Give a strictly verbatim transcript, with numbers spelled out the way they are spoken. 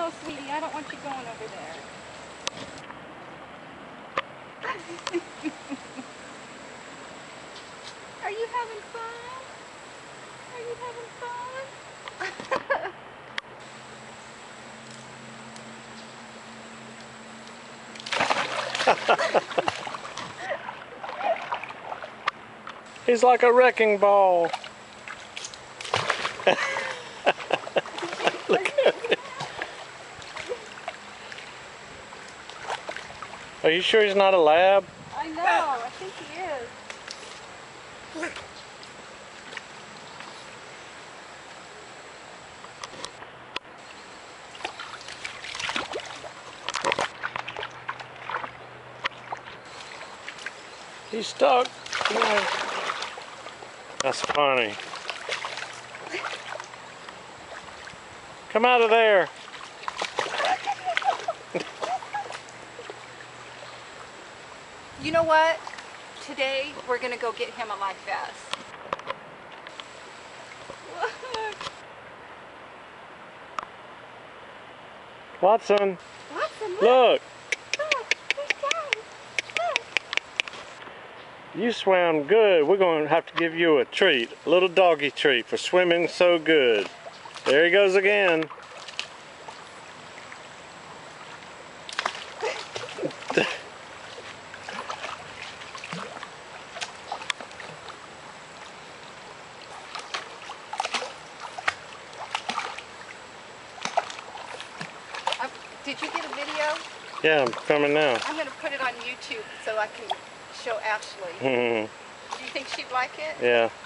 go, sweetie. I don't want you going over there. Are you having fun? Are you having fun? He's like a wrecking ball. Look at it. Are you sure he's not a lab? I know. I think he is. He's stuck. Come on. That's funny. Come out of there. You know what? Today we're gonna go get him a life vest. Watson, Watson, look. look. Look, there's Daddy. Look. You swam good. We're going to have to give you a treat, a little doggy treat for swimming so good. There he goes again. Uh, did you get a video? Yeah, I'm coming now. I'm gonna put it on YouTube so I can show Ashley. Hmm. Do you think she'd like it? Yeah.